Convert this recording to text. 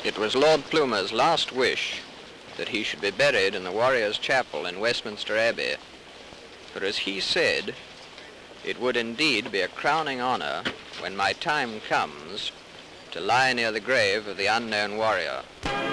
It was Lord Plumer's last wish that he should be buried in the Warriors' Chapel in Westminster Abbey, for as he said, it would indeed be a crowning honor when my time comes to lie near the grave of the unknown warrior.